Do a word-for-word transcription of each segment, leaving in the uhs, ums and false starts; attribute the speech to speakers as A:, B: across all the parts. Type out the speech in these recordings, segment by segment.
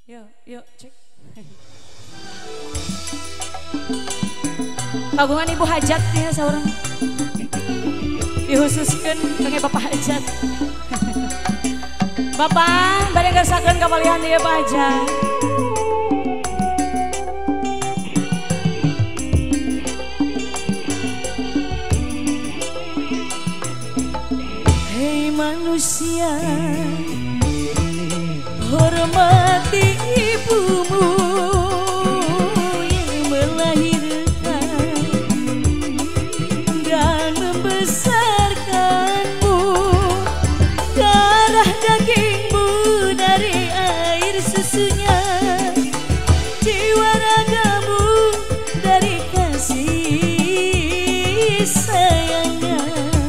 A: Yuk, yuk cek. Kagungan ibu hajat ya seorang. Dihususkan kangge bapak hajat. Bapak, bareng ngersakeun kapalihan dia Pak Hajat. Hei manusia, hormati ibumu yang melahirkan dan membesarkanmu. Darah dagingmu dari air susunya, jiwa ragamu dari kasih sayangnya.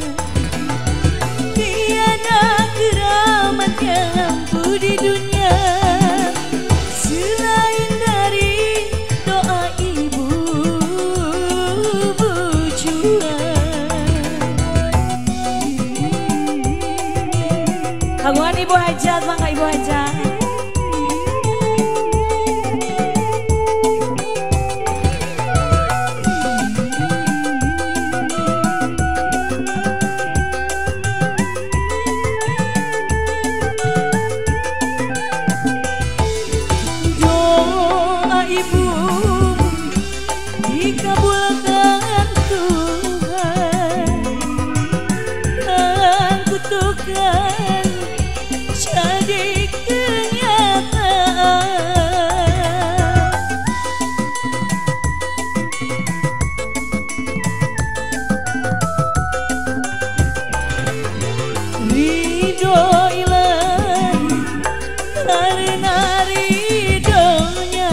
A: Tiada keramat yang ampuh di dunia selain dari doa ibu berjuang. Kagungan ibu hajat, mangga ibu hajat. Dikabulkan Tuhan dan kutukan jadi kenyataan. Ridho ilahi karena ridhonya,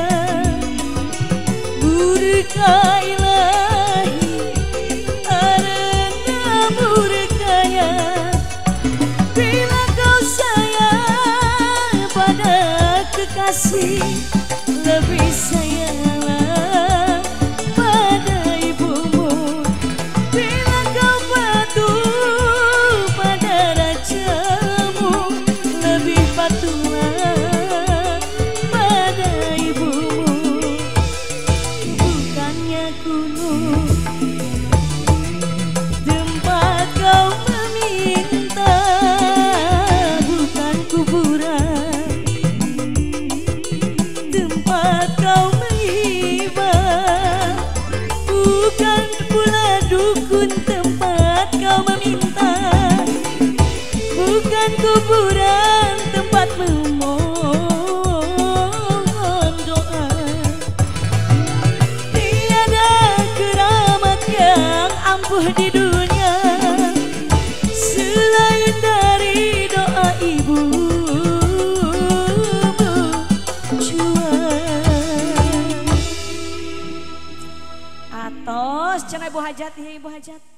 A: murka ilahi karena murkanya. Bila kau sayang pada kekasih, lebih sayanglah pada ibumu. Bila kau patuh pada rajamu, lebih patuhlah pada ibumu. Bukannya gunung tempat kau meminta, bukan kuburan tempat kau menghibah, bukan pula dukun tempat kau meminta, bukan kuburan tempat memohon doa. Tiada keramat yang ampuh di dunia selain dari doa ibu berjuang. Atos cenah ibu hajat, iya ibu hajat.